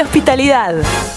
hospitalidad.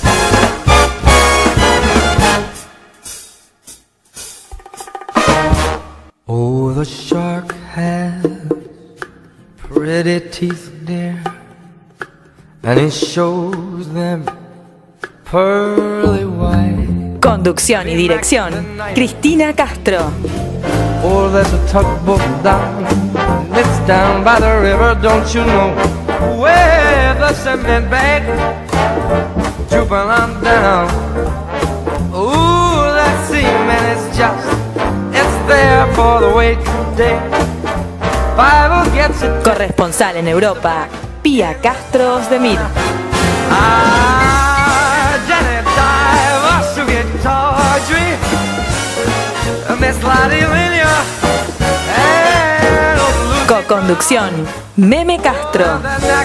Oh, the shark has pretty teeth, dear, and it shows them pearly white. Conducción y dirección, Cristina Castro. Oh, there's a tugboat down, and it's down by the river, don't you know? Where the cement bag drooping on down. Ooh, that cement is just, it's there for the waiting day. Bible gets it. Corresponsal en Europa, Pía Castro Osdemir. Janet Diver, Soviet Tawdry, Miss Lottie Linia, and Co-conducción, Meme Castro.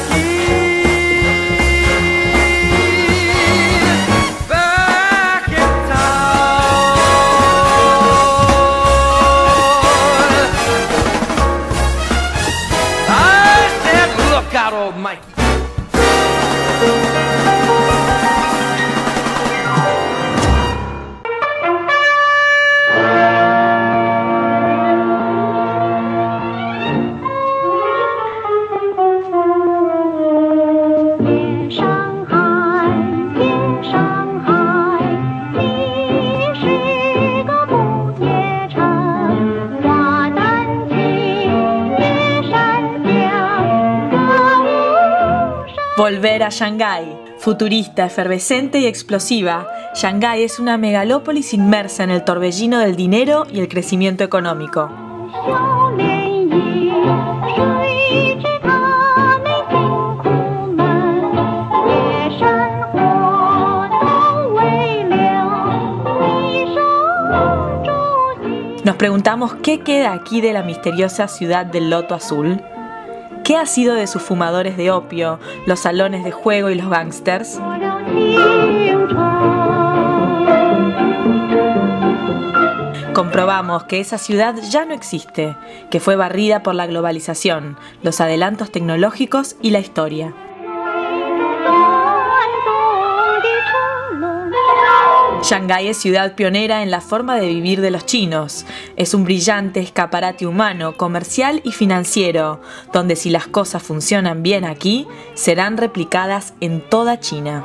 back in town. I said, look out, old Mikey. Volver a Shanghái. Futurista, efervescente y explosiva, Shanghái es una megalópolis inmersa en el torbellino del dinero y el crecimiento económico. Nos preguntamos qué queda aquí de la misteriosa ciudad del Loto Azul. ¿Qué ha sido de sus fumadores de opio, los salones de juego y los gángsters? Comprobamos que esa ciudad ya no existe, que fue barrida por la globalización, los adelantos tecnológicos y la historia. Shanghái es ciudad pionera en la forma de vivir de los chinos. Es un brillante escaparate humano, comercial y financiero, donde si las cosas funcionan bien aquí, serán replicadas en toda China.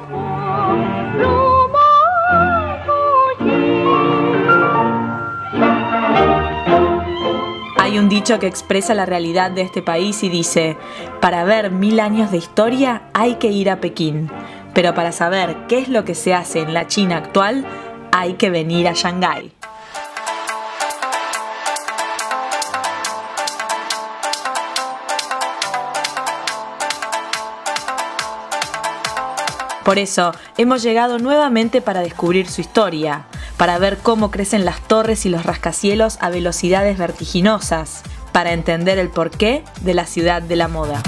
Hay un dicho que expresa la realidad de este país y dice: para ver 1000 años de historia hay que ir a Pekín. Pero para saber qué es lo que se hace en la China actual, hay que venir a Shanghái. Por eso, hemos llegado nuevamente para descubrir su historia, para ver cómo crecen las torres y los rascacielos a velocidades vertiginosas, para entender el porqué de la ciudad de la moda.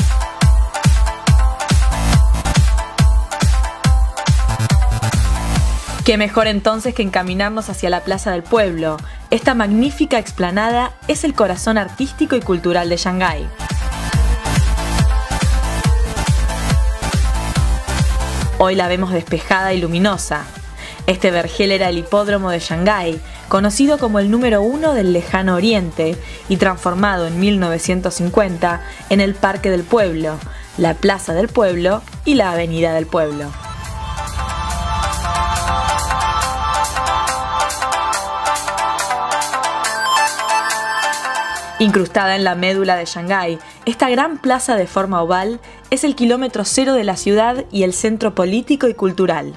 Qué mejor entonces que encaminarnos hacia la Plaza del Pueblo. Esta magnífica explanada es el corazón artístico y cultural de Shanghái. Hoy la vemos despejada y luminosa. Este vergel era el hipódromo de Shanghái, conocido como el número 1 del lejano oriente y transformado en 1950 en el Parque del Pueblo, la Plaza del Pueblo y la Avenida del Pueblo. Incrustada en la médula de Shanghái, esta gran plaza de forma oval es el kilómetro cero de la ciudad y el centro político y cultural.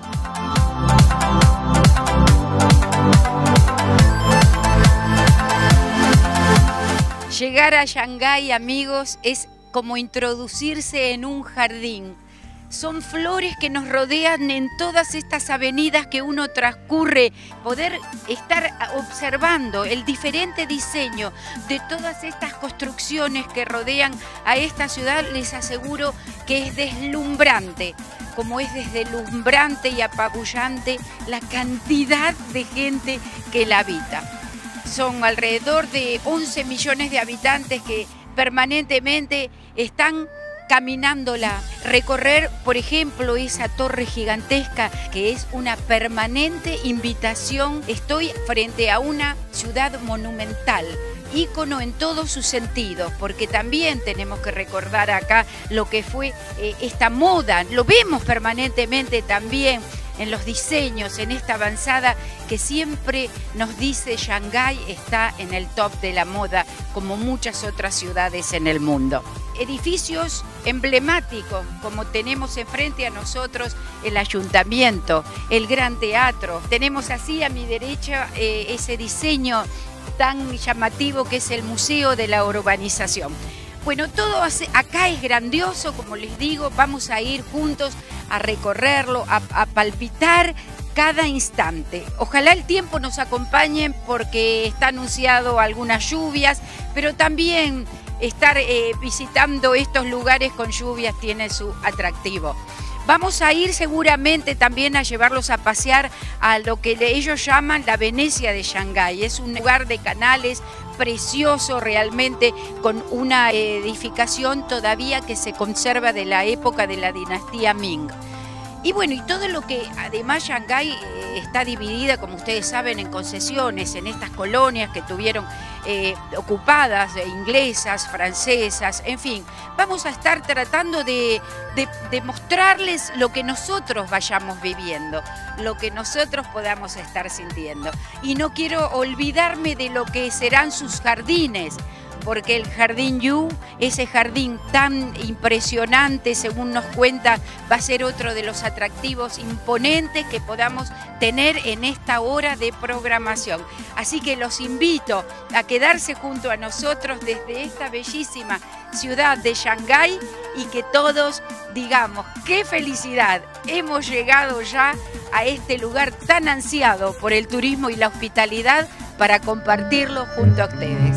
Llegar a Shanghái, amigos, es como introducirse en un jardín. Son flores que nos rodean en todas estas avenidas que uno transcurre. Poder estar observando el diferente diseño de todas estas construcciones que rodean a esta ciudad, les aseguro que es deslumbrante. Como es deslumbrante y apabullante la cantidad de gente que la habita. Son alrededor de 11 millones de habitantes que permanentemente están caminándola, recorrer, por ejemplo, esa torre gigantesca que es una permanente invitación. Estoy frente a una ciudad monumental, ícono en todos sus sentidos, porque también tenemos que recordar acá lo que fue esta moda, lo vemos permanentemente también en los diseños, en esta avanzada que siempre nos dice Shanghái está en el top de la moda, como muchas otras ciudades en el mundo. Edificios emblemáticos, como tenemos enfrente a nosotros el ayuntamiento, el Gran Teatro. Tenemos así a mi derecha ese diseño tan llamativo que es el Museo de la Urbanización. Bueno, todo acá es grandioso, como les digo, vamos a ir juntos a recorrerlo, a palpitar cada instante. Ojalá el tiempo nos acompañe porque está anunciado algunas lluvias, pero también estar visitando estos lugares con lluvias tiene su atractivo. Vamos a ir seguramente también a llevarlos a pasear a lo que ellos llaman la Venecia de Shanghái. Es un lugar de canales precioso realmente, con una edificación todavía que se conserva de la época de la dinastía Ming. Y bueno, y todo lo que además Shanghái está dividida, como ustedes saben, en concesiones, en estas colonias que tuvieron ocupadas, inglesas, francesas, en fin. Vamos a estar tratando de mostrarles lo que nosotros vayamos viviendo, lo que nosotros podamos estar sintiendo. Y no quiero olvidarme de lo que serán sus jardines, porque el Jardín Yu, ese jardín tan impresionante, según nos cuenta, va a ser otro de los atractivos imponentes que podamos tener en esta hora de programación. Así que los invito a quedarse junto a nosotros desde esta bellísima ciudad de Shanghái y que todos digamos, ¡qué felicidad! Hemos llegado ya a este lugar tan ansiado por el turismo y la hospitalidad para compartirlo junto a ustedes.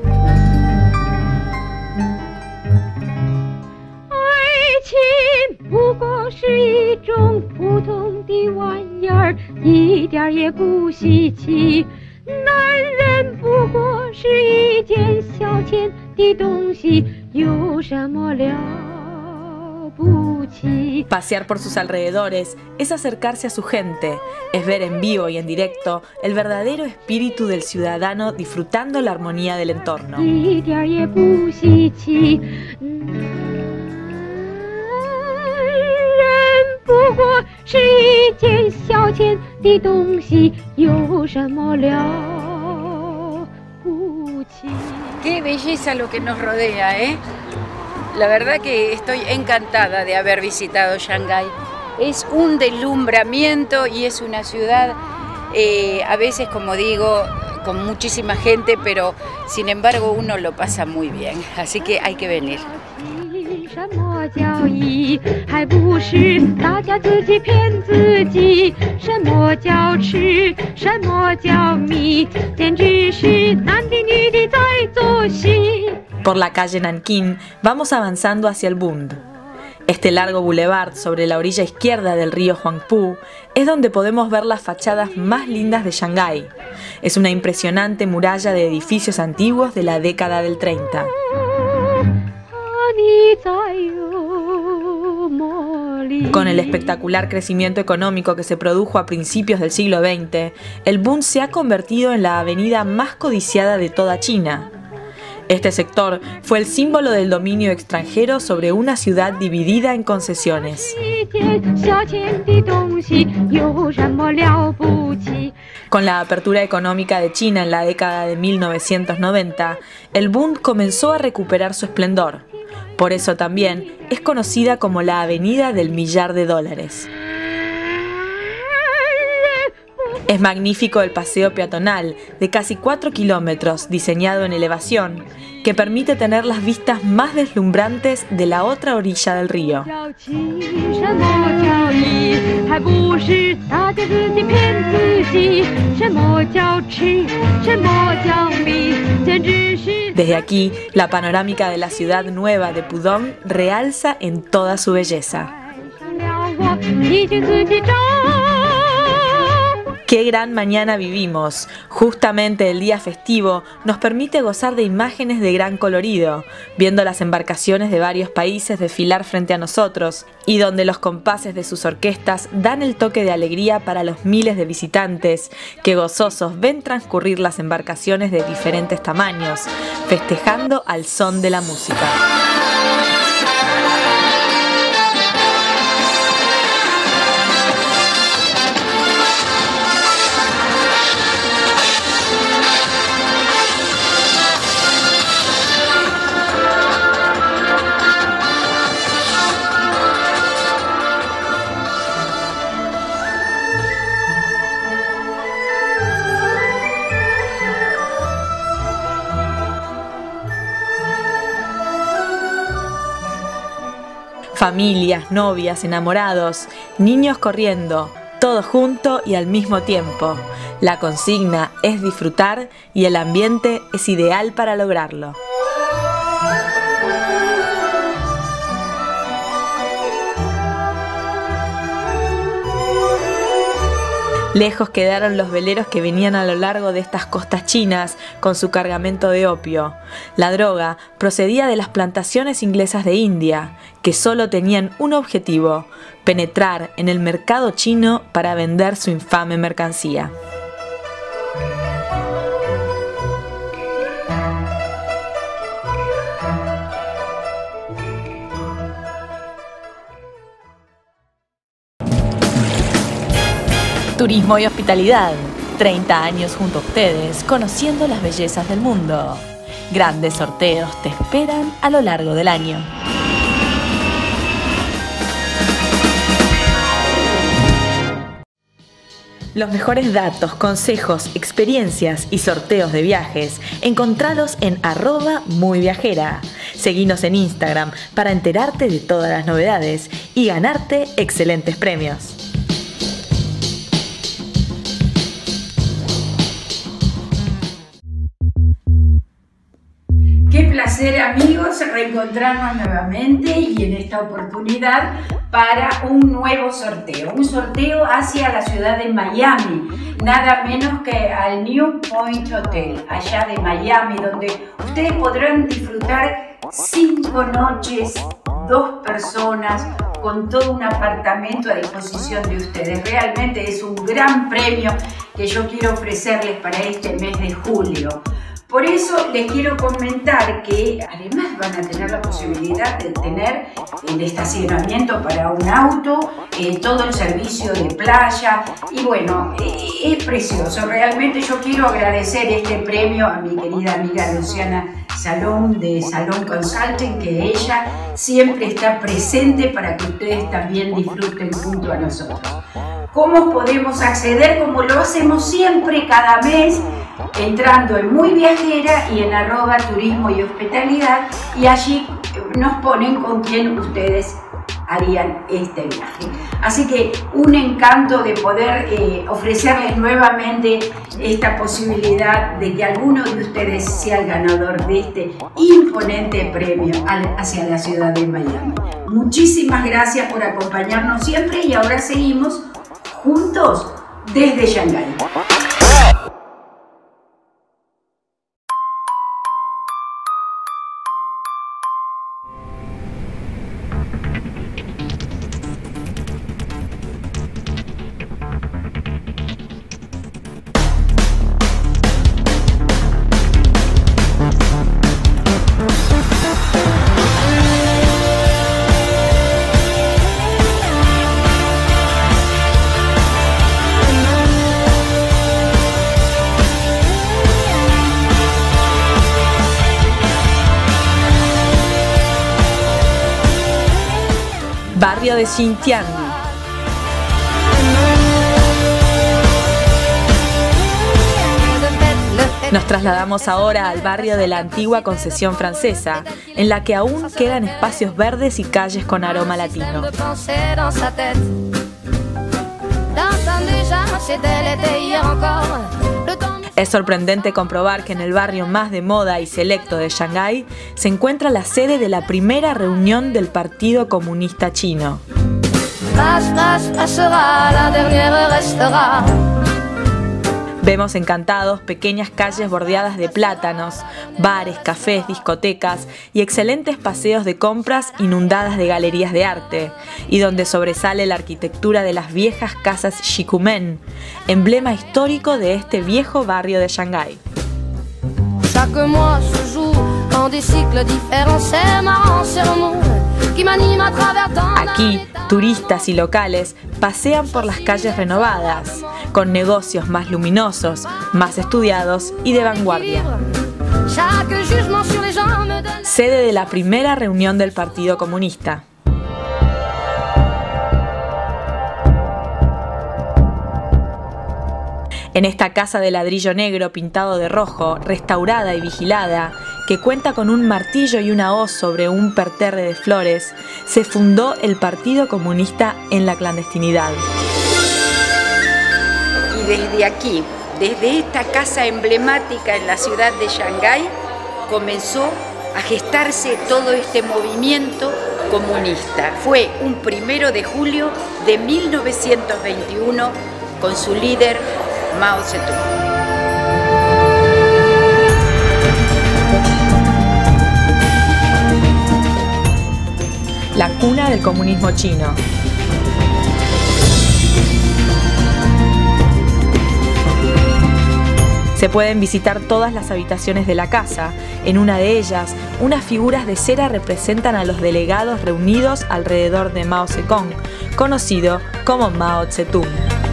Pasear por sus alrededores es acercarse a su gente, es ver en vivo y en directo el verdadero espíritu del ciudadano disfrutando la armonía del entorno. Qué belleza lo que nos rodea, ¿eh? La verdad que estoy encantada de haber visitado Shanghái. Es un deslumbramiento y es una ciudad, a veces, como digo, con muchísima gente, pero sin embargo uno lo pasa muy bien. Así que hay que venir. Por la calle Nankín vamos avanzando hacia el Bund. Este largo boulevard sobre la orilla izquierda del río Huangpu es donde podemos ver las fachadas más lindas de Shanghái. Es una impresionante muralla de edificios antiguos de la década del 30. Con el espectacular crecimiento económico que se produjo a principios del siglo XX, el Bund se ha convertido en la avenida más codiciada de toda China. Este sector fue el símbolo del dominio extranjero sobre una ciudad dividida en concesiones. Con la apertura económica de China en la década de 1990, el Bund comenzó a recuperar su esplendor. Por eso también es conocida como la Avenida del Millar de Dólares. Es magnífico el paseo peatonal de casi 4 kilómetros, diseñado en elevación, que permite tener las vistas más deslumbrantes de la otra orilla del río. Desde aquí, la panorámica de la ciudad nueva de Pudong realza en toda su belleza. Qué gran mañana vivimos. Justamente el día festivo nos permite gozar de imágenes de gran colorido, viendo las embarcaciones de varios países desfilar frente a nosotros y donde los compases de sus orquestas dan el toque de alegría para los miles de visitantes que gozosos ven transcurrir las embarcaciones de diferentes tamaños, festejando al son de la música. Familias, novias, enamorados, niños corriendo, todo junto y al mismo tiempo. La consigna es disfrutar y el ambiente es ideal para lograrlo. Lejos quedaron los veleros que venían a lo largo de estas costas chinas con su cargamento de opio. La droga procedía de las plantaciones inglesas de India, que solo tenían un objetivo: penetrar en el mercado chino para vender su infame mercancía. Turismo y hospitalidad. 30 años junto a ustedes, conociendo las bellezas del mundo. Grandes sorteos te esperan a lo largo del año. Los mejores datos, consejos, experiencias y sorteos de viajes, encontralos en @muyviajera. Seguinos en Instagram para enterarte de todas las novedades y ganarte excelentes premios. Qué placer, amigos, reencontrarnos nuevamente y en esta oportunidad para un nuevo sorteo. Un sorteo hacia la ciudad de Miami, nada menos que al New Point Hotel, allá de Miami, donde ustedes podrán disfrutar 5 noches, 2 personas, con todo un apartamento a disposición de ustedes. Realmente es un gran premio que yo quiero ofrecerles para este mes de julio. Por eso les quiero comentar que además van a tener la posibilidad de tener el estacionamiento para un auto, todo el servicio de playa y bueno, es precioso. Realmente yo quiero agradecer este premio a mi querida amiga Luciana Salón de Salón Consulting, que ella siempre está presente para que ustedes también disfruten junto a nosotros. ¿Cómo podemos acceder? Como lo hacemos siempre cada mes, entrando en Muy Viajera y en @turismo y hospitalidad, y allí nos ponen con quién ustedes harían este viaje. Así que un encanto de poder ofrecerles nuevamente esta posibilidad de que alguno de ustedes sea el ganador de este imponente premio hacia la ciudad de Miami. Muchísimas gracias por acompañarnos siempre y ahora seguimos juntos desde Shanghái. Barrio de Xintiandi. Nos trasladamos ahora al barrio de la antigua concesión francesa, en la que aún quedan espacios verdes y calles con aroma latino. Es sorprendente comprobar que en el barrio más de moda y selecto de Shanghái se encuentra la sede de la primera reunión del Partido Comunista Chino. Vemos encantados pequeñas calles bordeadas de plátanos, bares, cafés, discotecas y excelentes paseos de compras inundadas de galerías de arte, y donde sobresale la arquitectura de las viejas casas Shikumen, emblema histórico de este viejo barrio de Shanghái. Chaque mois se joue en des cycles différents, c'est marrant, c'est l'amour qui m'anime à travers tant d'années. Aquí, turistas y locales pasean por las calles renovadas, con negocios más luminosos, más estudiados y de vanguardia. Chaque jugement sur les gens me donne. Sede de la primera reunión del Partido Comunista. En esta casa de ladrillo negro pintado de rojo, restaurada y vigilada, que cuenta con un martillo y una hoz sobre un parterre de flores, se fundó el Partido Comunista en la clandestinidad. Y desde aquí, desde esta casa emblemática en la ciudad de Shanghái, comenzó a gestarse todo este movimiento comunista. Fue un 1 de julio de 1921 con su líder Mao Zedong. La cuna del comunismo chino. Se pueden visitar todas las habitaciones de la casa. En una de ellas, unas figuras de cera representan a los delegados reunidos alrededor de Mao Zedong, conocido como Mao Zedong.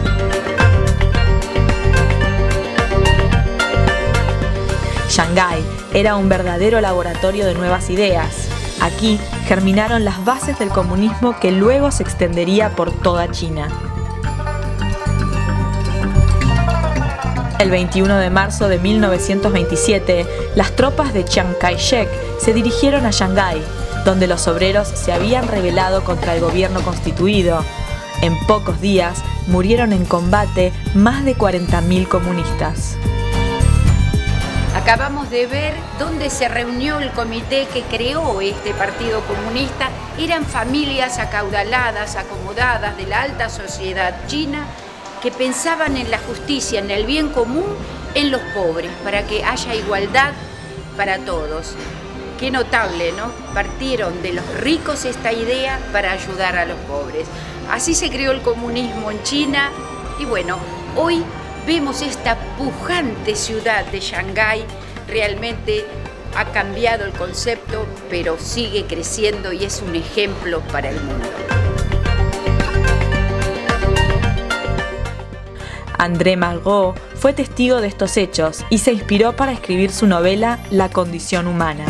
Shanghái era un verdadero laboratorio de nuevas ideas. Aquí germinaron las bases del comunismo que luego se extendería por toda China. El 21 de marzo de 1927, las tropas de Chiang Kai-shek se dirigieron a Shanghái, donde los obreros se habían rebelado contra el gobierno constituido. En pocos días murieron en combate más de 40.000 comunistas. Acabamos de ver dónde se reunió el comité que creó este Partido Comunista. Eran familias acaudaladas, acomodadas de la alta sociedad china que pensaban en la justicia, en el bien común, en los pobres, para que haya igualdad para todos. Qué notable, ¿no? Partieron de los ricos esta idea para ayudar a los pobres. Así se creó el comunismo en China y bueno, hoy vemos esta pujante ciudad de Shanghái. Realmente ha cambiado el concepto, pero sigue creciendo y es un ejemplo para el mundo. André Malraux fue testigo de estos hechos y se inspiró para escribir su novela La condición humana.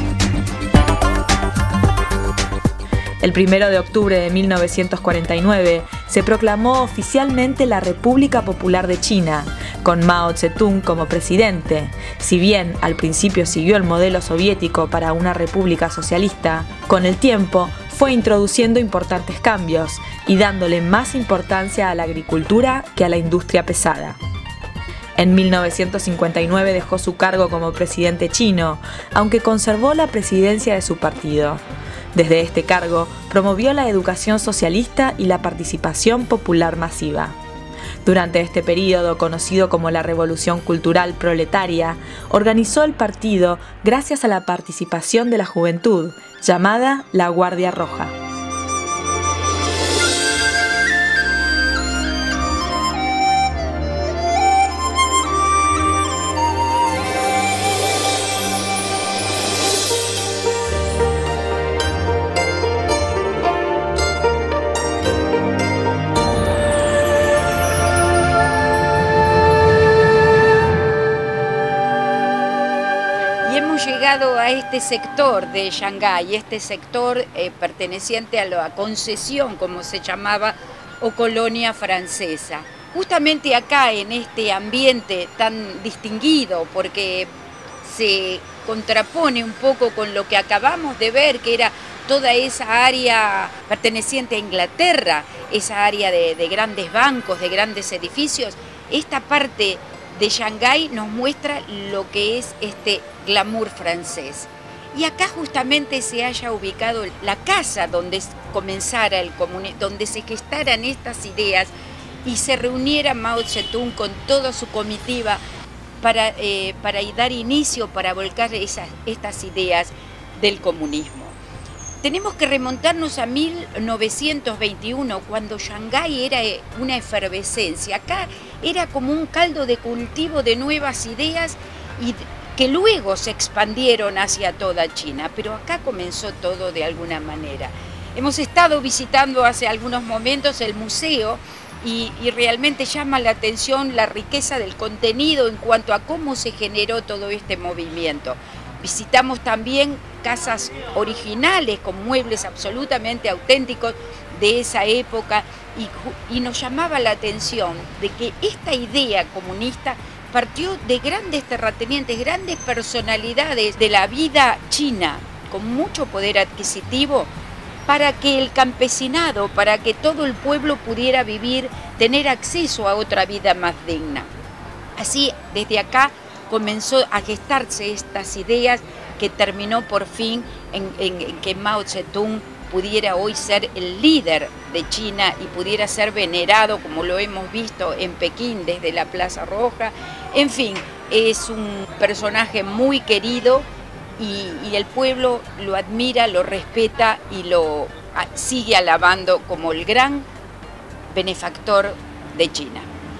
El 1 de octubre de 1949 se proclamó oficialmente la República Popular de China, con Mao Zedong como presidente. Si bien al principio siguió el modelo soviético para una república socialista, con el tiempo fue introduciendo importantes cambios y dándole más importancia a la agricultura que a la industria pesada. En 1959 dejó su cargo como presidente chino, aunque conservó la presidencia de su partido. Desde este cargo, promovió la educación socialista y la participación popular masiva. Durante este período, conocido como la Revolución Cultural Proletaria, organizó el partido gracias a la participación de la juventud, llamada la Guardia Roja. A este sector de Shanghái, este sector perteneciente a la concesión, como se llamaba, o colonia francesa. Justamente acá, en este ambiente tan distinguido, porque se contrapone un poco con lo que acabamos de ver, que era toda esa área perteneciente a Inglaterra, esa área de grandes bancos, de grandes edificios. Esta parte de Shanghái nos muestra lo que es este glamour francés. Y acá justamente se haya ubicado la casa donde comenzara el comunismo, donde se gestaran estas ideas, y se reuniera Mao Zedong con toda su comitiva para dar inicio, para volcar estas ideas del comunismo. Tenemos que remontarnos a 1921, cuando Shanghái era una efervescencia. Acá era como un caldo de cultivo de nuevas ideas y que luego se expandieron hacia toda China, pero acá comenzó todo de alguna manera. Hemos estado visitando hace algunos momentos el museo y realmente llama la atención la riqueza del contenido en cuanto a cómo se generó todo este movimiento. Visitamos también casas originales con muebles absolutamente auténticos de esa época y nos llamaba la atención de que esta idea comunista partió de grandes terratenientes, grandes personalidades de la vida china con mucho poder adquisitivo, para que el campesinado, para que todo el pueblo pudiera vivir, tener acceso a otra vida más digna. Así, desde acá comenzó a gestarse estas ideas que terminó por fin en que Mao Zedong pudiera hoy ser el líder de China y pudiera ser venerado, como lo hemos visto en Pekín desde la Plaza Roja. En fin, es un personaje muy querido y el pueblo lo admira, lo respeta y lo sigue alabando como el gran benefactor de China.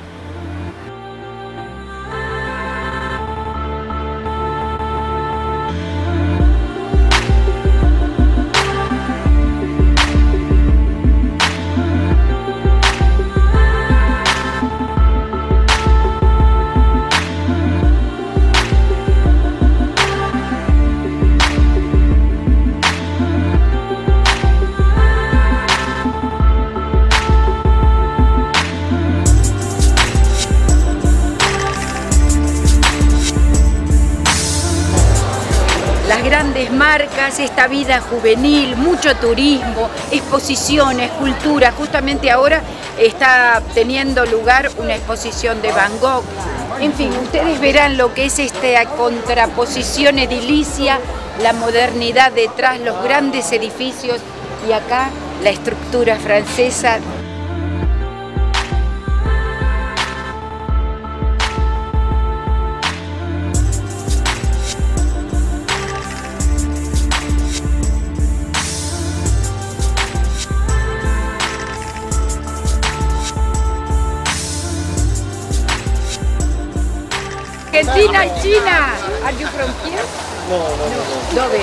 Grandes marcas, esta vida juvenil, mucho turismo, exposiciones, cultura. Justamente ahora está teniendo lugar una exposición de Van Gogh. En fin, ustedes verán lo que es esta contraposición edilicia, la modernidad detrás, los grandes edificios y acá la estructura francesa. Argentina y China. Are you from here? No. ¿Dónde?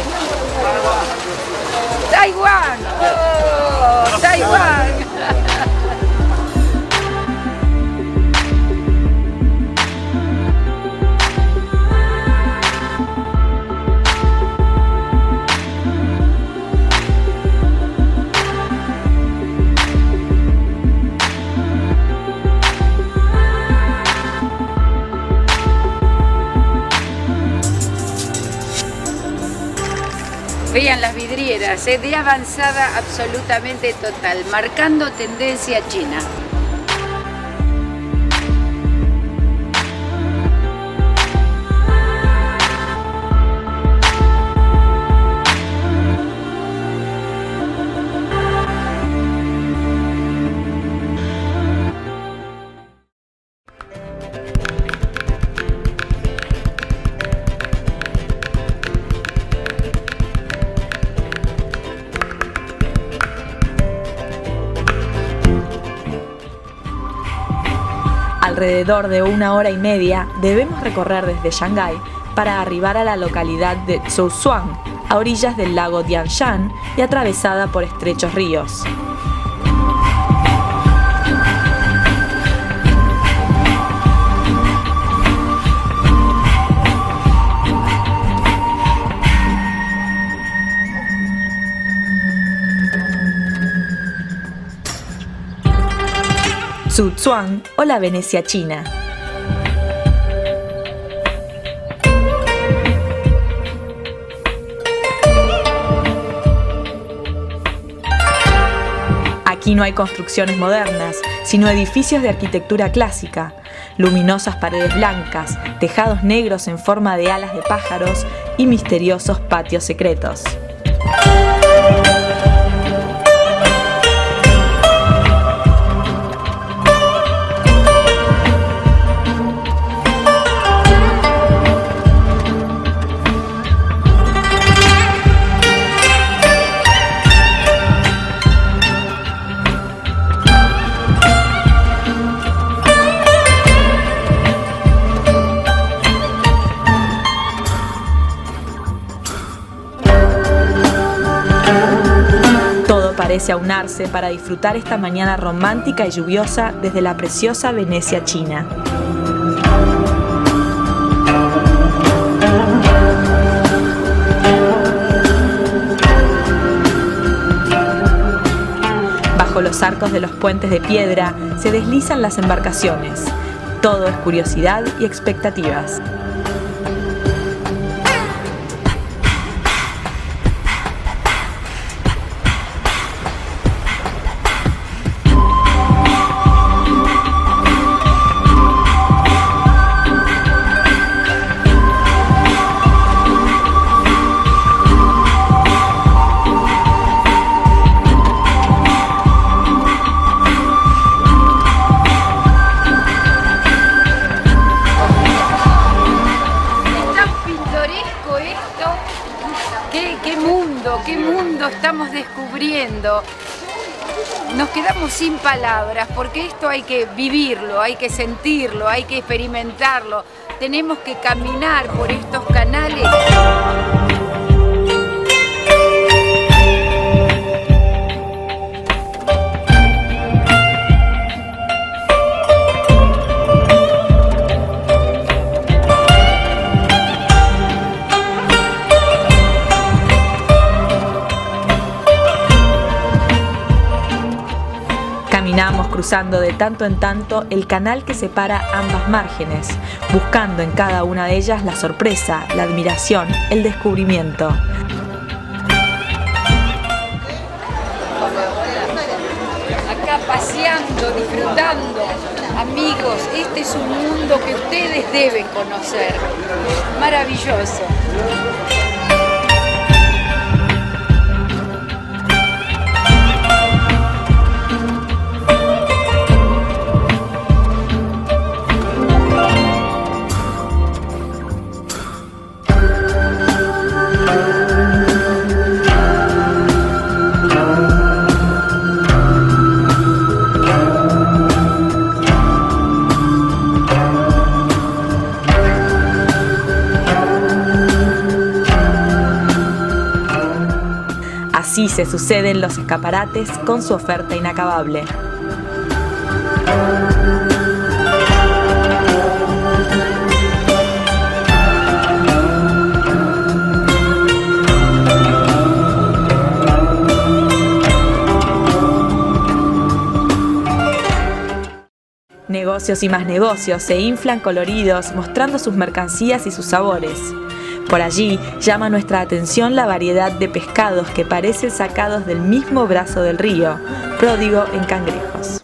Taiwán. Oh, Taiwán. Vean las vidrieras, de avanzada absolutamente total, marcando tendencia china. Alrededor de 1 hora y media debemos recorrer desde Shanghái para arribar a la localidad de Zhoushuang, a orillas del lago Dianshan y atravesada por estrechos ríos. Zhoushuang o la Venecia china. Aquí no hay construcciones modernas, sino edificios de arquitectura clásica, luminosas paredes blancas, tejados negros en forma de alas de pájaros y misteriosos patios secretos. Todo parece aunarse para disfrutar esta mañana romántica y lluviosa desde la preciosa Venecia, China. Bajo los arcos de los puentes de piedra se deslizan las embarcaciones. Todo es curiosidad y expectativas. ¿Qué mundo estamos descubriendo? Nos quedamos sin palabras porque esto hay que vivirlo, hay que sentirlo, hay que experimentarlo. Tenemos que caminar por estos canales. Caminamos cruzando de tanto en tanto el canal que separa ambas márgenes, buscando en cada una de ellas la sorpresa, la admiración, el descubrimiento. Acá paseando, disfrutando. Amigos, este es un mundo que ustedes deben conocer. Maravilloso. Así se suceden los escaparates con su oferta inacabable. Negocios y más negocios se inflan coloridos, mostrando sus mercancías y sus sabores. Por allí llama nuestra atención la variedad de pescados que parecen sacados del mismo brazo del río, pródigo en cangrejos.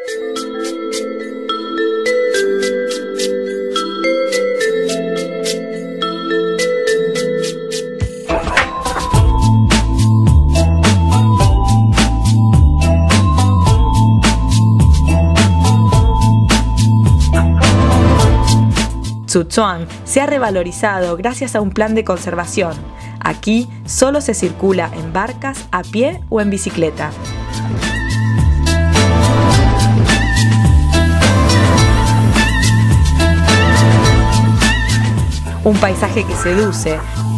Sichuan se ha revalorizado gracias a un plan de conservación. Aquí solo se circula en barcas, a pie o en bicicleta. Un paisaje que seduce.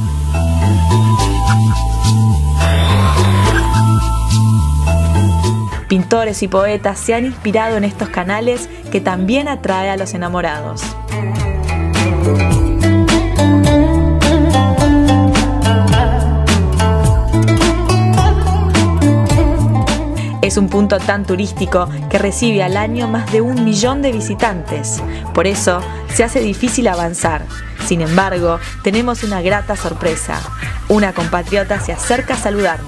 Pintores y poetas se han inspirado en estos canales que también atrae a los enamorados. Es un punto tan turístico que recibe al año más de 1 millón de visitantes. Por eso se hace difícil avanzar. Sin embargo, tenemos una grata sorpresa. Una compatriota se acerca a saludarnos.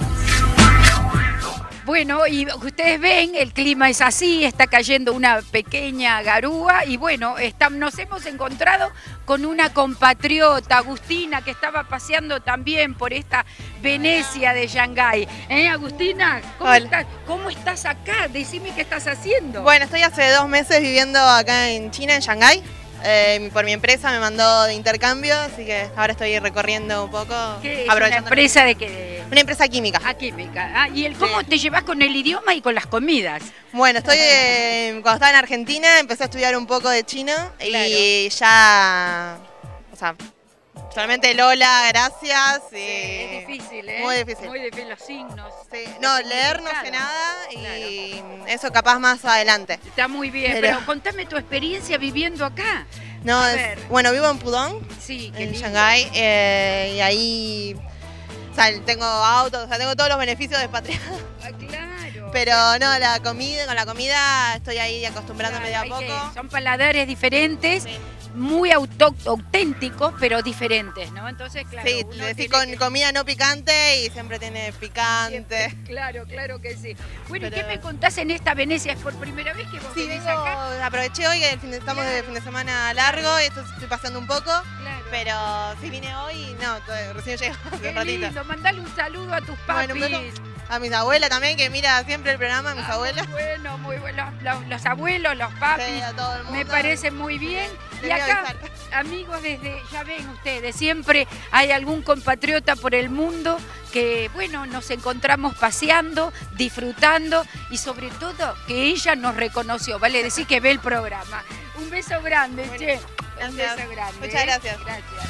Bueno, y ustedes ven, el clima es así, está cayendo una pequeña garúa y bueno, nos hemos encontrado con una compatriota, Agustina, que estaba paseando también por esta Venecia de Shanghái. Agustina, ¿cómo estás acá? Decime qué estás haciendo. Bueno, estoy hace 2 meses viviendo acá en China, en Shanghái. Por mi empresa me mandó de intercambio, así que ahora estoy recorriendo un poco. ¿Qué es una empresa de qué? Una empresa química. Ah, química. ¿Y cómo te llevas con el idioma y con las comidas? Bueno, cuando estaba en Argentina empecé a estudiar un poco de chino, claro. Y ya, o sea, solamente Lola, gracias. Y es difícil, ¿eh? Muy difícil. Muy difícil los signos. Sí. No, leer no sé nada y eso capaz más adelante. Está muy bien, pero contame tu experiencia viviendo acá. No, bueno, vivo en Pudong, sí, en Shanghái, y ahí tengo autos, tengo todos los beneficios de expatriado. Claro. Pero no, con la comida estoy ahí acostumbrándome de a poco. Son paladares diferentes. Sí. Muy auténticos, pero diferentes, ¿no? Entonces, claro. Sí, decir con comida no picante y siempre tiene picante. Siempre, claro que sí. Bueno, pero... ¿y qué me contás en esta Venecia? ¿Es por primera vez que vos venís acá? Aproveché hoy que estamos de fin de semana largo y estoy pasando un poco. Claro. Pero sí vine hoy y no, recién llego hace un ratito. Lindo, mandale un saludo a tus papis. Bueno, a mis abuelas también, que mira siempre el programa, mis abuelas. Muy bueno. Los abuelos, los papis, sí, a todo el mundo. Me parece muy bien. Y acá, amigos, ya ven ustedes, siempre hay algún compatriota por el mundo que, bueno, nos encontramos paseando, disfrutando y sobre todo que ella nos reconoció, vale decir que ve el programa. Un beso grande, bueno, che. Gracias. Un beso grande. Muchas gracias. Gracias.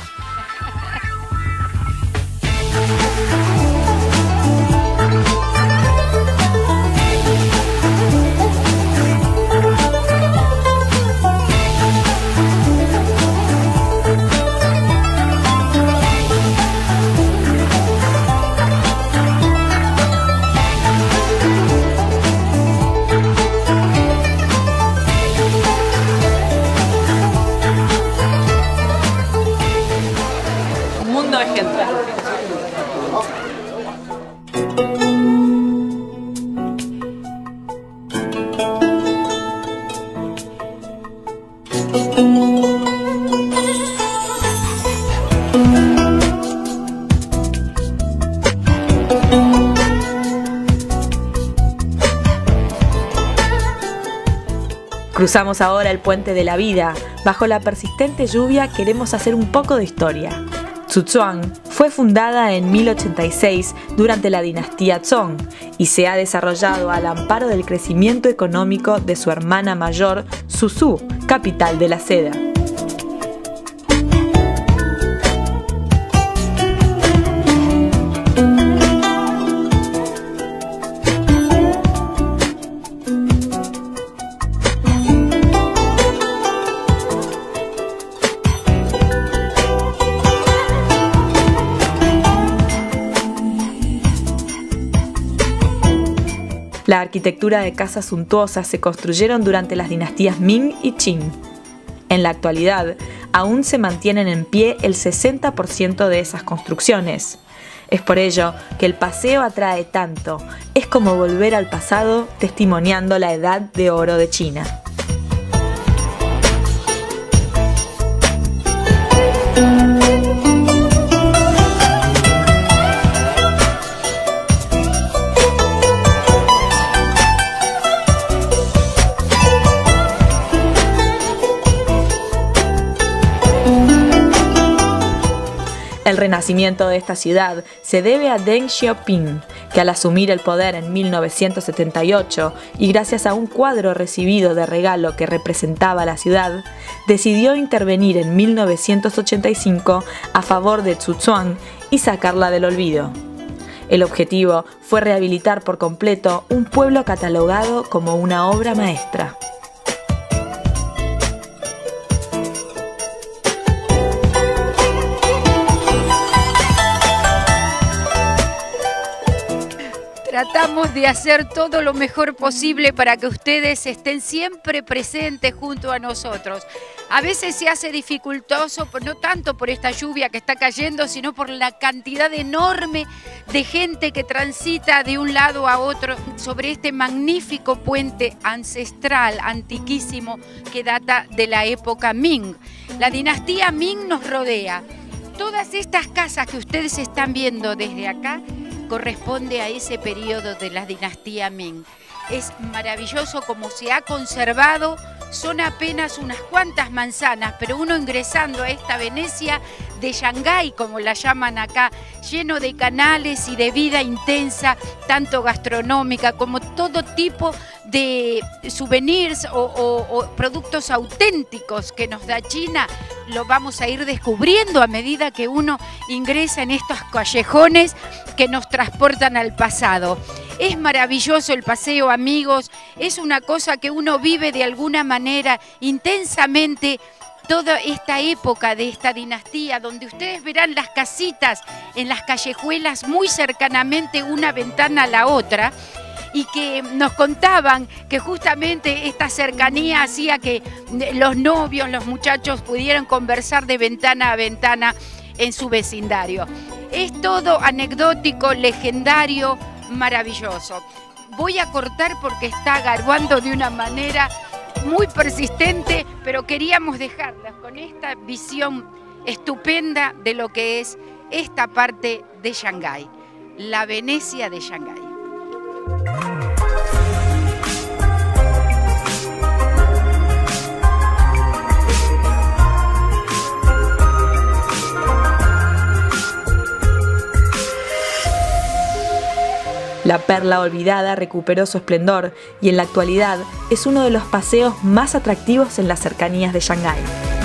Mundo de gente. Cruzamos ahora el puente de la vida. Bajo la persistente lluvia queremos hacer un poco de historia. Sichuan fue fundada en 1086 durante la dinastía Song y se ha desarrollado al amparo del crecimiento económico de su hermana mayor, Suzhou, capital de la seda. La arquitectura de casas suntuosas se construyeron durante las dinastías Ming y Qing. En la actualidad, aún se mantienen en pie el 60% de esas construcciones. Es por ello que el paseo atrae tanto. Es como volver al pasado testimoniando la edad de oro de China. El renacimiento de esta ciudad se debe a Deng Xiaoping, que al asumir el poder en 1978 y gracias a un cuadro recibido de regalo que representaba la ciudad, decidió intervenir en 1985 a favor de Sichuan y sacarla del olvido. El objetivo fue rehabilitar por completo un pueblo catalogado como una obra maestra. Tratamos de hacer todo lo mejor posible para que ustedes estén siempre presentes junto a nosotros. A veces se hace dificultoso, no tanto por esta lluvia que está cayendo, sino por la cantidad enorme de gente que transita de un lado a otro sobre este magnífico puente ancestral, antiquísimo, que data de la época Ming. La dinastía Ming nos rodea. Todas estas casas que ustedes están viendo desde acá corresponde a ese periodo de la dinastía Ming. Es maravilloso como se ha conservado, son apenas unas cuantas manzanas, pero uno ingresando a esta Venecia de Shanghái, como la llaman acá, lleno de canales y de vida intensa, tanto gastronómica como todo tipo de souvenirs o productos auténticos que nos da China, lo vamos a ir descubriendo a medida que uno ingresa en estos callejones que nos transportan al pasado. Es maravilloso el paseo, amigos, es una cosa que uno vive de alguna manera intensamente toda esta época de esta dinastía, donde ustedes verán las casitas en las callejuelas muy cercanamente una ventana a la otra, y que nos contaban que justamente esta cercanía hacía que los novios, los muchachos pudieran conversar de ventana a ventana en su vecindario. Es todo anecdótico, legendario, maravilloso. Voy a cortar porque está garguando de una manera muy persistente, pero queríamos dejarlas con esta visión estupenda de lo que es esta parte de Shanghái, la Venecia de Shanghái. La perla olvidada recuperó su esplendor y en la actualidad es uno de los paseos más atractivos en las cercanías de Shanghái.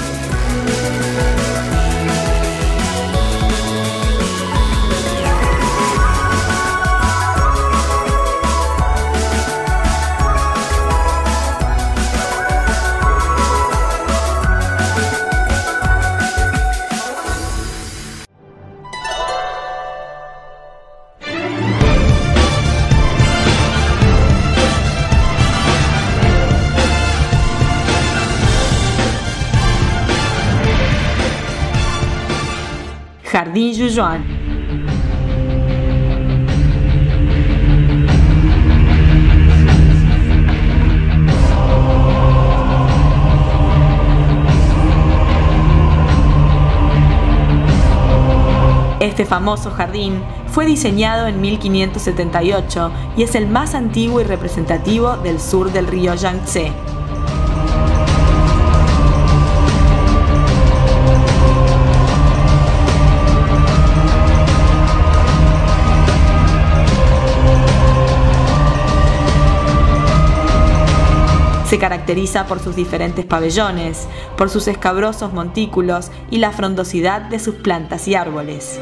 Jardín Yuyuan. Este famoso jardín fue diseñado en 1578 y es el más antiguo y representativo del sur del río Yangtze. Se caracteriza por sus diferentes pabellones, por sus escabrosos montículos y la frondosidad de sus plantas y árboles.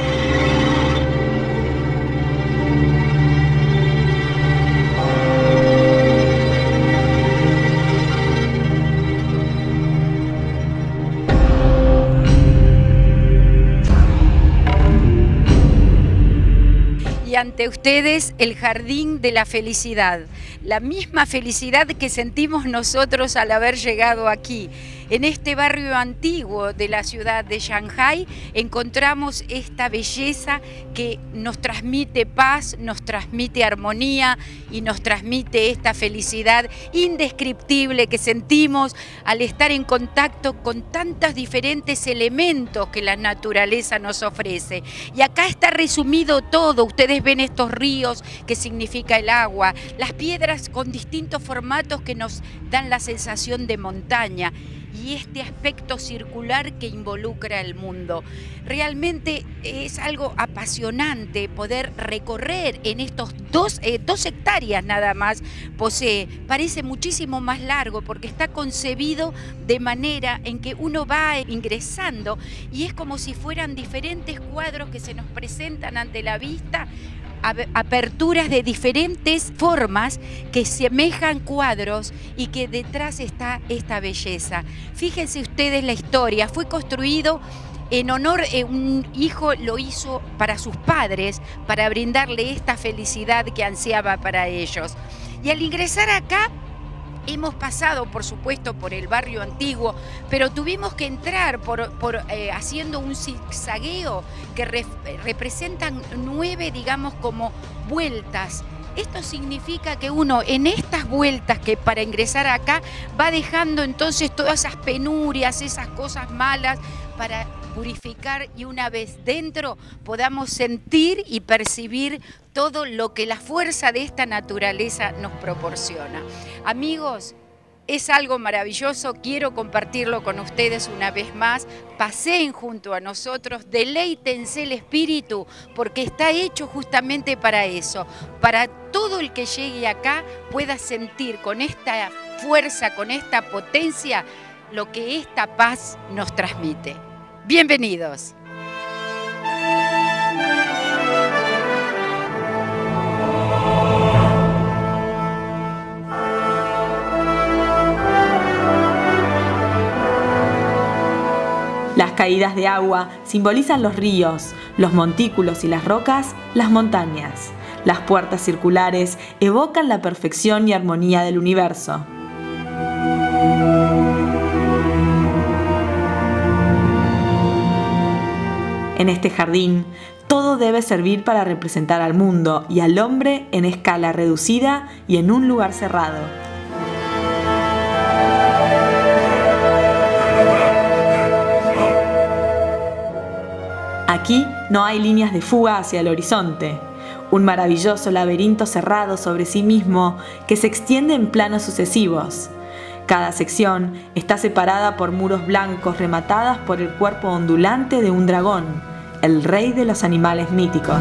Ante ustedes el jardín de la felicidad, la misma felicidad que sentimos nosotros al haber llegado aquí. En este barrio antiguo de la ciudad de Shanghái encontramos esta belleza que nos transmite paz, nos transmite armonía y nos transmite esta felicidad indescriptible que sentimos al estar en contacto con tantos diferentes elementos que la naturaleza nos ofrece. Y acá está resumido todo. Ustedes ven estos ríos que significa el agua, las piedras con distintos formatos que nos dan la sensación de montaña, y este aspecto circular que involucra el mundo. Realmente es algo apasionante poder recorrer en estos dos hectáreas nada más posee. Parece muchísimo más largo porque está concebido de manera en que uno va ingresando y es como si fueran diferentes cuadros que se nos presentan ante la vista, aperturas de diferentes formas que semejan cuadros y que detrás está esta belleza. Fíjense ustedes la historia, fue construido en honor, un hijo lo hizo para sus padres, para brindarle esta felicidad que ansiaba para ellos. Y al ingresar acá, hemos pasado, por supuesto, por el barrio antiguo, pero tuvimos que entrar haciendo un zigzagueo que representan 9, digamos, como vueltas. Esto significa que uno en estas vueltas que para ingresar acá va dejando entonces todas esas penurias, esas cosas malas para purificar y una vez dentro podamos sentir y percibir todo lo que la fuerza de esta naturaleza nos proporciona. Amigos, es algo maravilloso, quiero compartirlo con ustedes una vez más. Paseen junto a nosotros, deleítense el espíritu, porque está hecho justamente para eso, para todo el que llegue acá pueda sentir con esta fuerza, con esta potencia, lo que esta paz nos transmite. Bienvenidos. Las caídas de agua simbolizan los ríos, los montículos y las rocas, las montañas. Las puertas circulares evocan la perfección y armonía del universo. En este jardín, todo debe servir para representar al mundo y al hombre en escala reducida y en un lugar cerrado. Aquí no hay líneas de fuga hacia el horizonte. Un maravilloso laberinto cerrado sobre sí mismo que se extiende en planos sucesivos. Cada sección está separada por muros blancos rematadas por el cuerpo ondulante de un dragón, el rey de los animales míticos.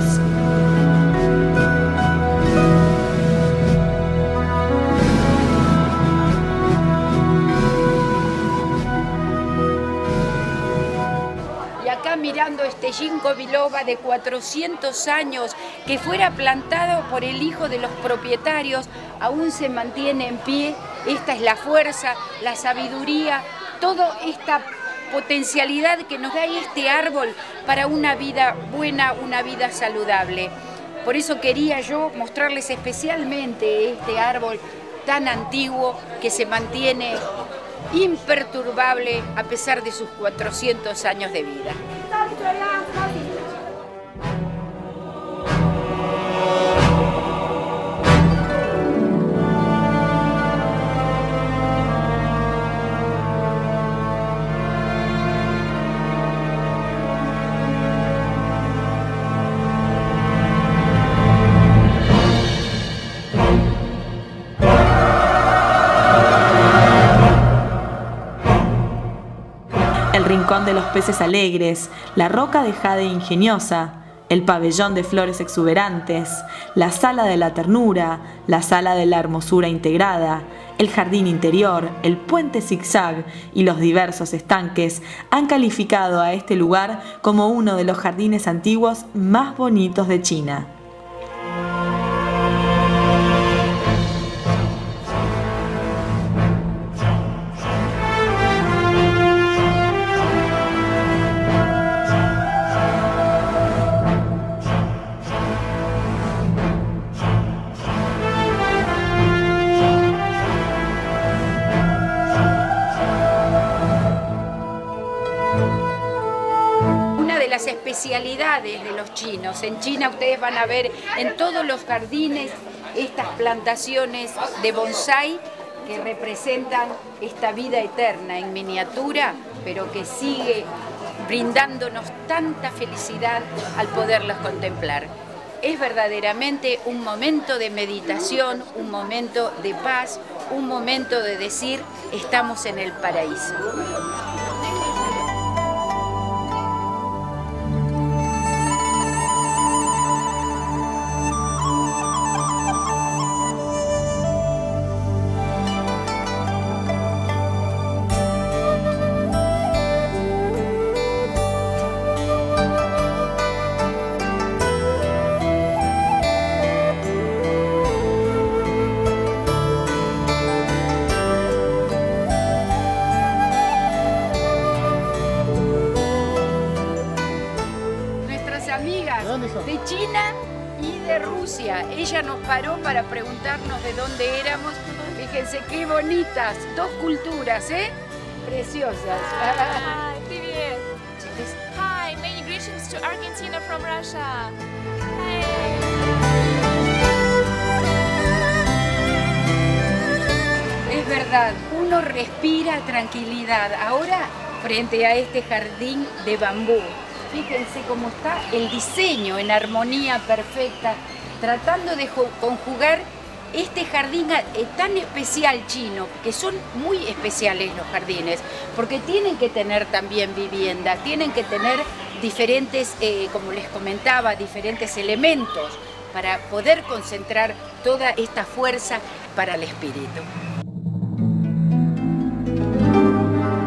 Mirando este ginkgo biloba de 400 años que fuera plantado por el hijo de los propietarios, aún se mantiene en pie. Esta es la fuerza, la sabiduría, toda esta potencialidad que nos da este árbol para una vida buena, una vida saludable. Por eso quería yo mostrarles especialmente este árbol tan antiguo que se mantiene imperturbable a pesar de sus 400 años de vida. El rincón de los peces alegres, la roca de jade ingeniosa, el pabellón de flores exuberantes, la sala de la ternura, la sala de la hermosura integrada, el jardín interior, el puente zigzag y los diversos estanques han calificado a este lugar como uno de los jardines antiguos más bonitos de China. Las especialidades de los chinos. En China ustedes van a ver en todos los jardines estas plantaciones de bonsái que representan esta vida eterna en miniatura, pero que sigue brindándonos tanta felicidad al poderlos contemplar. Es verdaderamente un momento de meditación, un momento de paz, un momento de decir estamos en el paraíso. De China y de Rusia. Ella nos paró para preguntarnos de dónde éramos. Fíjense qué bonitas, dos culturas, ¿eh? Preciosas. Hi, привет. Hi, many greetings to Argentina from Russia. Es verdad, uno respira tranquilidad. Ahora, frente a este jardín de bambú, fíjense cómo está el diseño en armonía perfecta, tratando de conjugar este jardín tan especial chino, que son muy especiales los jardines, porque tienen que tener también vivienda, tienen que tener diferentes, como les comentaba, diferentes elementos para poder concentrar toda esta fuerza para el espíritu.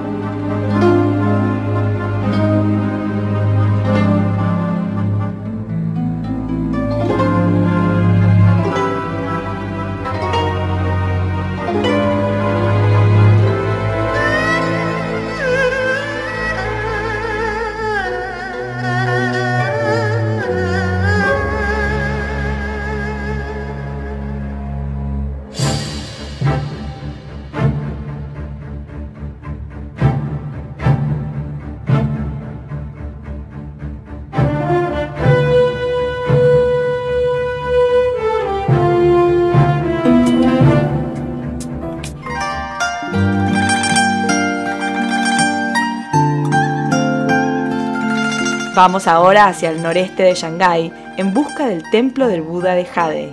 Vamos ahora hacia el noreste de Shanghái en busca del templo del Buda de Jade.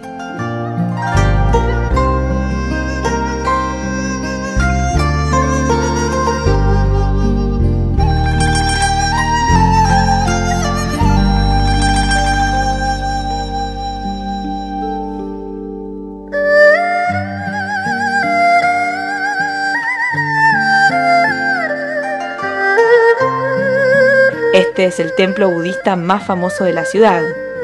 Este es el templo budista más famoso de la ciudad.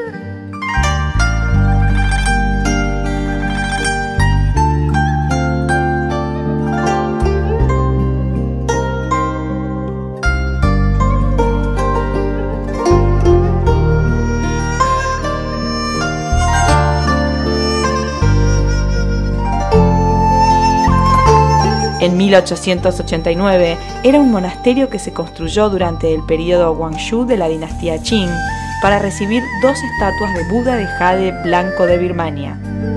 En 1889 era un monasterio que se construyó durante el período Guangxu de la dinastía Qing para recibir 2 estatuas de Buda de jade blanco de Birmania.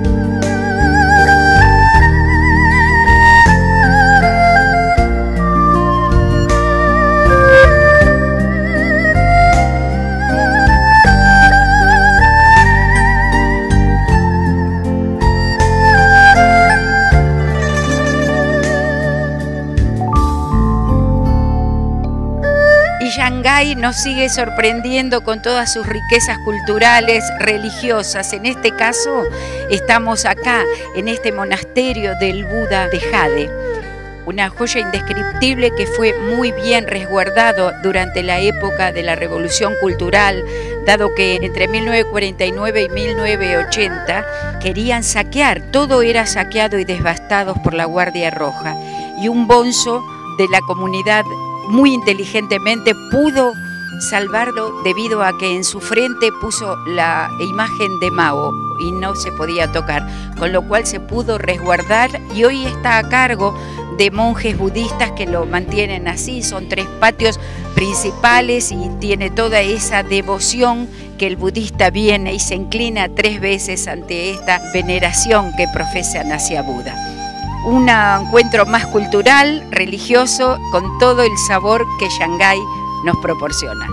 Shanghái nos sigue sorprendiendo con todas sus riquezas culturales, religiosas. En este caso, estamos acá, en este monasterio del Buda de Jade. Una joya indescriptible que fue muy bien resguardado durante la época de la Revolución Cultural, dado que entre 1949 y 1980 querían saquear, todo era saqueado y devastado por la Guardia Roja. Y un bonzo de la comunidad muy inteligentemente pudo salvarlo debido a que en su frente puso la imagen de Mao y no se podía tocar, con lo cual se pudo resguardar y hoy está a cargo de monjes budistas que lo mantienen así. Son 3 patios principales y tiene toda esa devoción que el budista viene y se inclina 3 veces ante esta veneración que profesan hacia Buda. Un encuentro más cultural, religioso, con todo el sabor que Shanghái nos proporciona.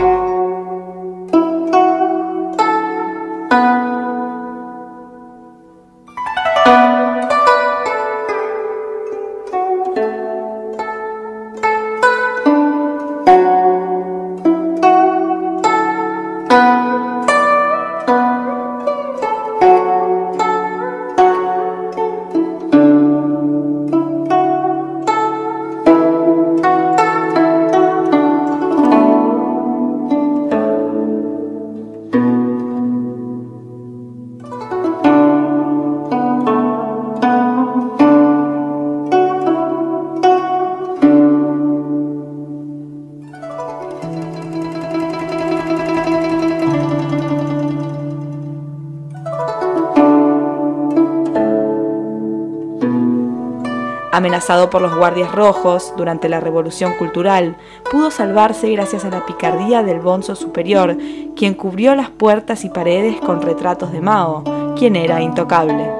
Amenazado por los guardias rojos durante la Revolución Cultural, pudo salvarse gracias a la picardía del bonzo superior, quien cubrió las puertas y paredes con retratos de Mao, quien era intocable.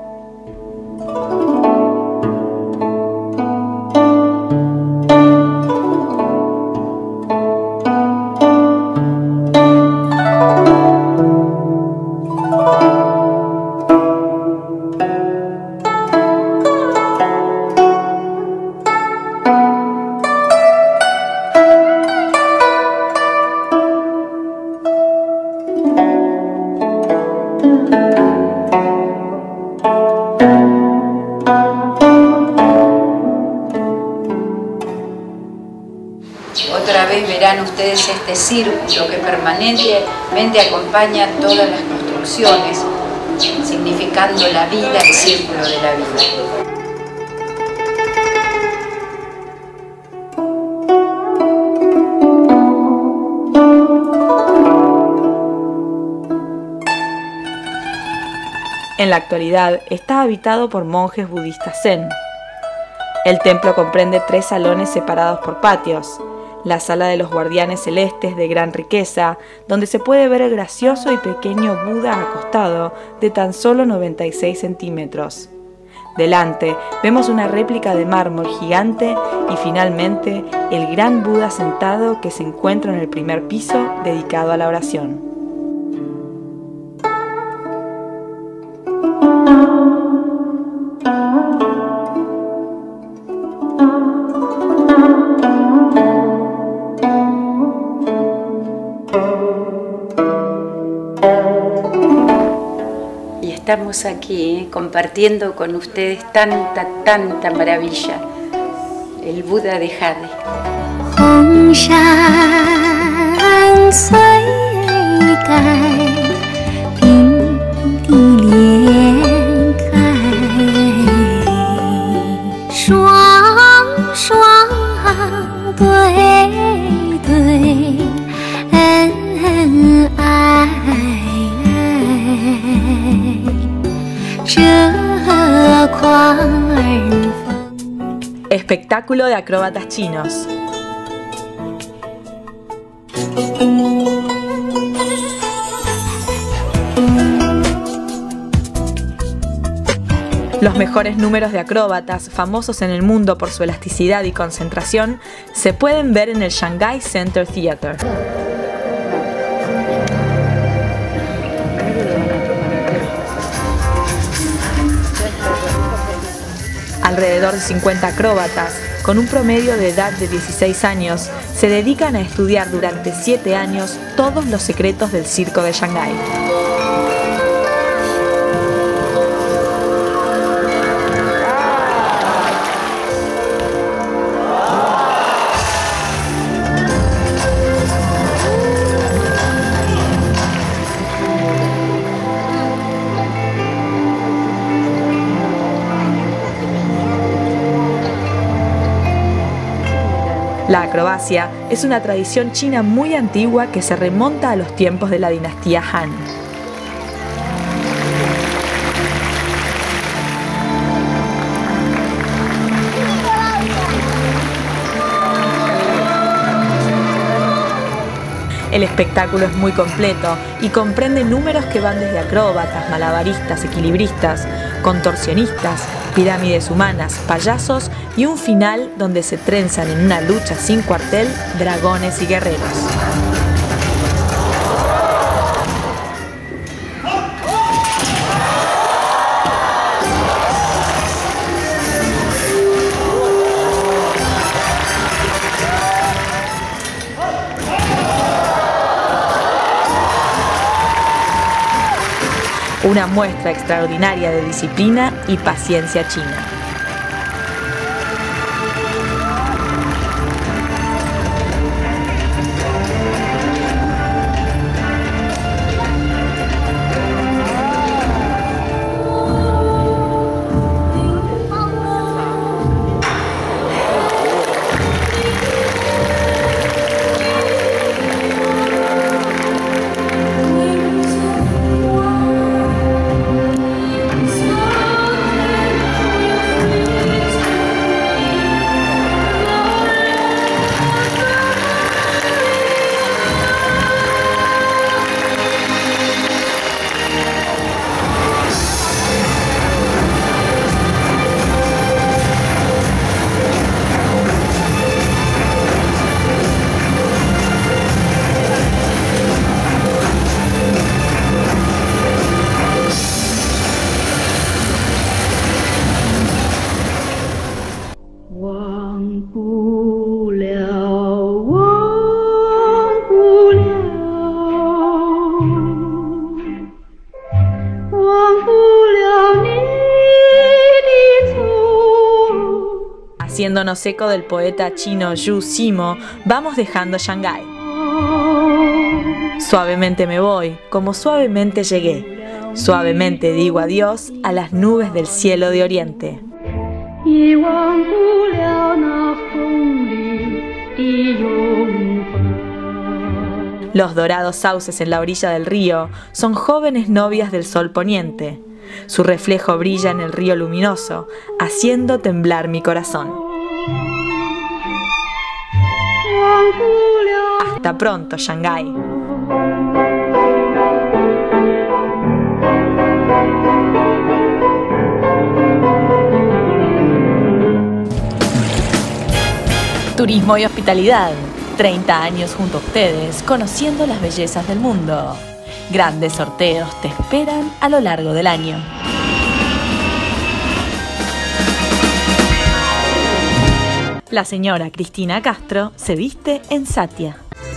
Otra vez verán ustedes este círculo que permanentemente acompaña todas las construcciones, significando la vida, el círculo de la vida. En la actualidad está habitado por monjes budistas zen. El templo comprende 3 salones separados por patios. La sala de los guardianes celestes de gran riqueza, donde se puede ver el gracioso y pequeño Buda acostado de tan solo 96 centímetros. Delante vemos una réplica de mármol gigante y finalmente el gran Buda sentado que se encuentra en el primer piso dedicado a la oración. Estamos aquí compartiendo con ustedes tanta maravilla. El Buda de Jade. Espectáculo de acróbatas chinos. Los mejores números de acróbatas, famosos en el mundo por su elasticidad y concentración, se pueden ver en el Shanghai Center Theater. Alrededor de 50 acróbatas, con un promedio de edad de 16 años, se dedican a estudiar durante 7 años todos los secretos del circo de Shanghái. La acrobacia es una tradición china muy antigua que se remonta a los tiempos de la dinastía Han. El espectáculo es muy completo y comprende números que van desde acróbatas, malabaristas, equilibristas, contorsionistas, pirámides humanas, payasos y un final donde se trenzan en una lucha sin cuartel dragones y guerreros. Una muestra extraordinaria de disciplina y paciencia china. Haciéndonos eco del poeta chino Yu Simo, vamos dejando Shanghái. Suavemente me voy, como suavemente llegué. Suavemente digo adiós a las nubes del cielo de Oriente. Los dorados sauces en la orilla del río son jóvenes novias del sol poniente. Su reflejo brilla en el río luminoso, haciendo temblar mi corazón. Hasta pronto, Shanghái. Turismo y hospitalidad. 30 años junto a ustedes, conociendo las bellezas del mundo. Grandes sorteos te esperan a lo largo del año. La señora Cristina Castro se viste en Satia.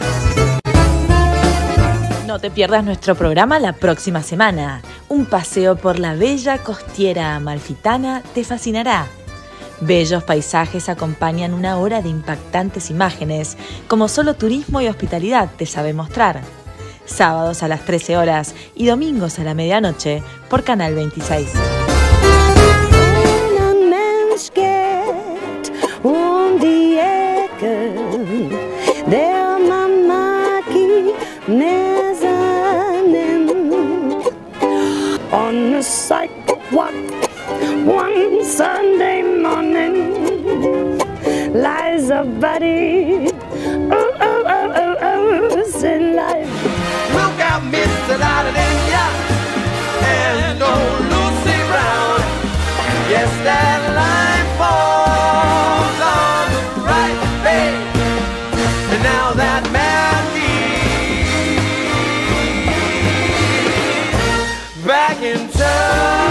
No te pierdas nuestro programa la próxima semana. Un paseo por la bella costiera amalfitana te fascinará. Bellos paisajes acompañan una hora de impactantes imágenes, como solo Turismo y Hospitalidad te sabe mostrar. Sábados a las 13 horas y domingos a la medianoche por Canal 26. On the sidewalk one Sunday morning lies a body, oh, oh, oh, oh, oh, in life. Look out, Mr. Lauderdale and old Lucy Brown. Yes, that line falls on the right page. And now that Maggie back in town.